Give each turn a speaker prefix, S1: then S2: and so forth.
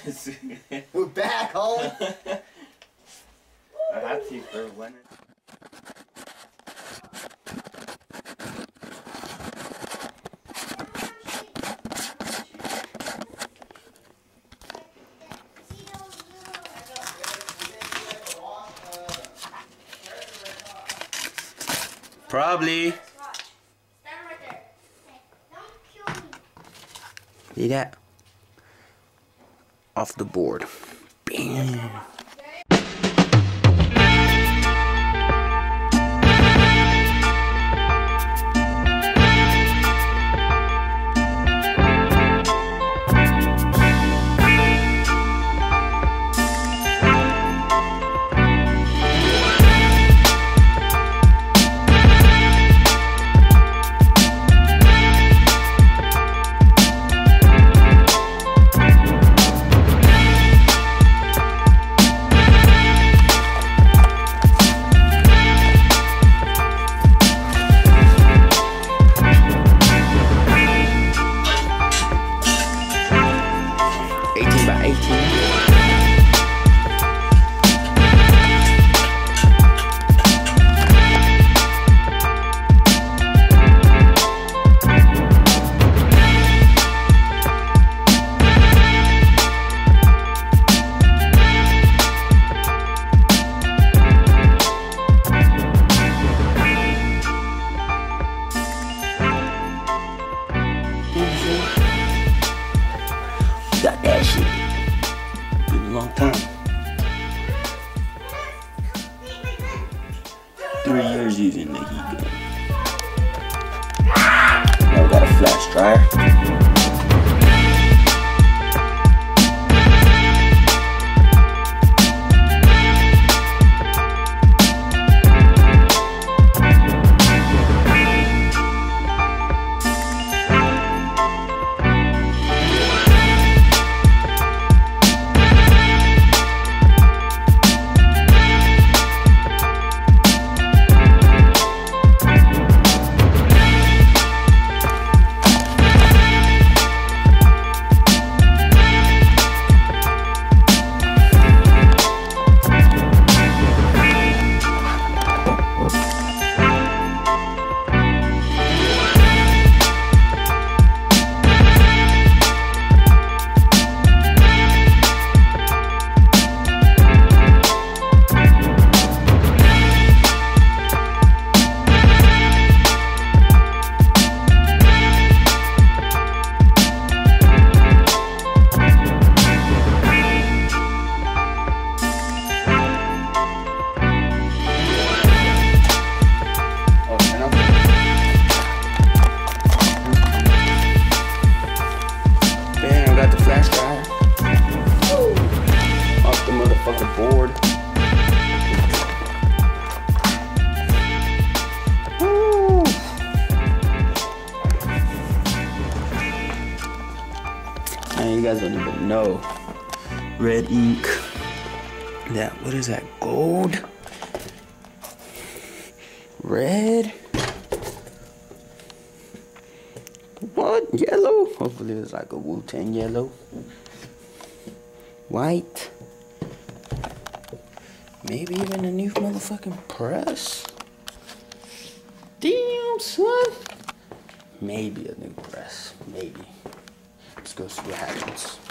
S1: We're back home.
S2: I had to for when. Probably.
S3: Stand right there. Okay. Don't kill me.
S2: See that? Off the board. Bam. Got that shit. Been a long time. 3 years using the heat gun. Now we got a flash dryer. Board. Woo. Man, you guys don't even know. Red ink. That, what is that? Gold? Red? What? Yellow? Hopefully it's like a Wu-Tang yellow. White. Maybe even a new motherfucking press. Damn, son. Maybe a new press. Maybe. Let's go see what happens.